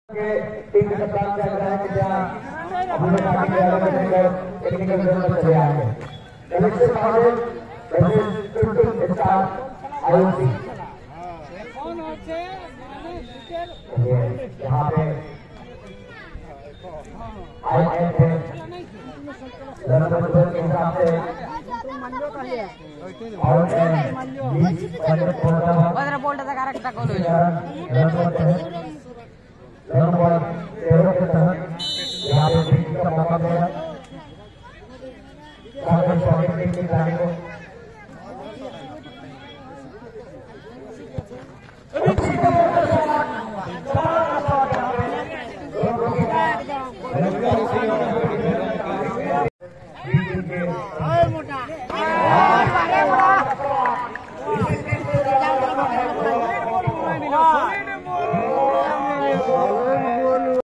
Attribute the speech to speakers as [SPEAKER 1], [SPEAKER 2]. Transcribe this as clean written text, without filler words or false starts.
[SPEAKER 1] Team के कप्तान से आग्रह है कि जहाँ अपने साथी के अलग अलग टेक्निकल जोन में चले आएंगे। कलेक्शन महोदय वैसे 15 स्टार आईओसी यहाँ पे आए थे रनर के हिसाब से और रनबॉल तेरह के तहत यहाँ पे टीम का मौका मिलेगा टीम के खिलाड़ी को